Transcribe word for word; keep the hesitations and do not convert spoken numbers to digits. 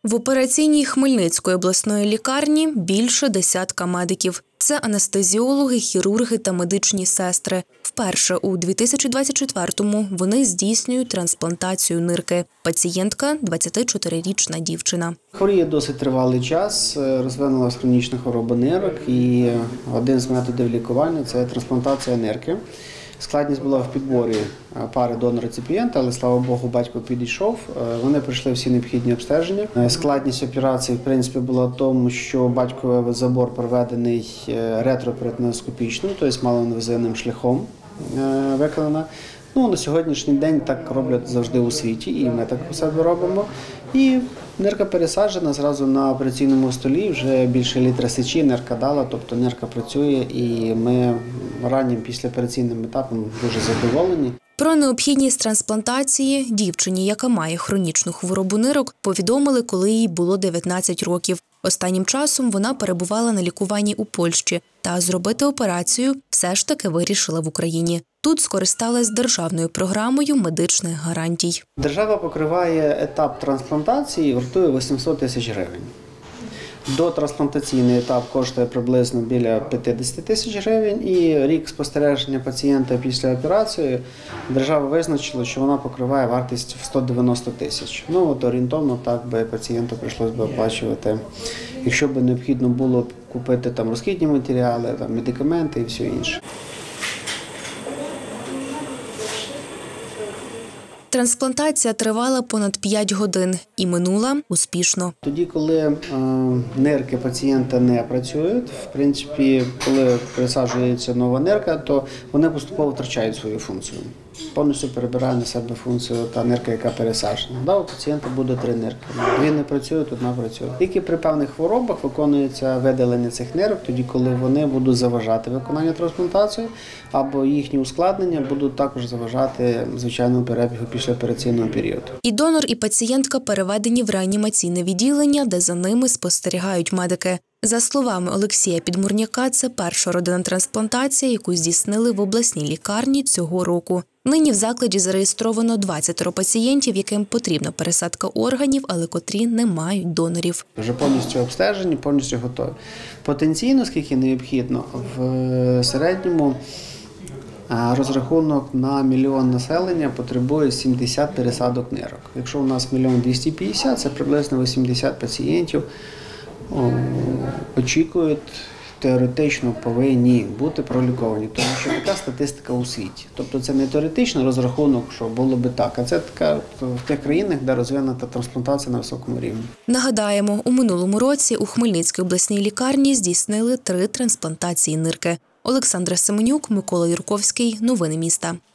В операційній Хмельницької обласної лікарні більше десятка медиків. Це анестезіологи, хірурги та медичні сестри. Вперше у дві тисячі двадцять четвертому вони здійснюють трансплантацію нирки. Пацієнтка – двадцятичотирирічна дівчина. Хворіє досить тривалий час, розвинулася хронічна хвороба нирок, і один з методів лікування – це трансплантація нирки. Складність була в підборі пари донор-реципієнта, але, слава Богу, батько підійшов. Вони пройшли всі необхідні обстеження. Складність операції, в принципі, була в тому, що батьковий забор проведений ретроперитоноскопічним, тобто малоінвазивним шляхом виконана. Ну, на сьогоднішній день так роблять завжди у світі, і ми так у себе робимо. І нирка пересаджена зразу на операційному столі, вже більше літра сечі, нирка дала, тобто нирка працює, і ми раннім післяопераційним етапом дуже задоволені. Про необхідність трансплантації дівчині, яка має хронічну хворобу нирок, повідомили, коли їй було дев'ятнадцять років. Останнім часом вона перебувала на лікуванні у Польщі, та зробити операцію все ж таки вирішила в Україні. Тут скористалась державною програмою медичних гарантій. Держава покриває етап трансплантації, вартує вісімсот тисяч гривень. Дотрансплантаційний етап коштує приблизно біля п'ятдесят тисяч гривень, і рік спостереження пацієнта після операції держава визначила, що вона покриває вартість в сто дев'яносто тисяч. Ну, от орієнтовно так би пацієнту прийшлося б оплачувати, якщо б необхідно було купити там розхідні матеріали, там медикаменти і все інше. Трансплантація тривала понад п'ять годин і минула успішно. Тоді, коли е, нирки пацієнта не працюють, в принципі, коли присаджується нова нирка, то вони поступово втрачають свою функцію. Повністю перебирає на себе функцію та нирка, яка пересаджена. Да, у пацієнта буде три нирки. Дві не працюють, одна працює. Тільки при певних хворобах виконується видалення цих нирок, тоді, коли вони будуть заважати виконання трансплантації, або їхні ускладнення будуть також заважати звичайному перебігу післяопераційного періоду. І донор, і пацієнтка переведені в реанімаційне відділення, де за ними спостерігають медики. За словами Олексія Підмурняка, це перша родинна трансплантація, яку здійснили в обласній лікарні цього року. Нині в закладі зареєстровано двадцять пацієнтів, яким потрібна пересадка органів, але котрі не мають донорів. Вже повністю обстежені, повністю готові. Потенційно, скільки необхідно, в середньому розрахунок на мільйон населення потребує сімдесят пересадок нирок. Якщо у нас мільйон двісті п'ятдесят, це приблизно вісімдесят пацієнтів очікують, теоретично повинні бути проліковані, тому що така статистика у світі. Тобто це не теоретичний розрахунок, що було би так, а це така в тих країнах, де розвинута трансплантація на високому рівні. Нагадаємо, у минулому році у Хмельницькій обласній лікарні здійснили три трансплантації нирки. Олександра Семенюк, Микола Юрковський. Новини міста.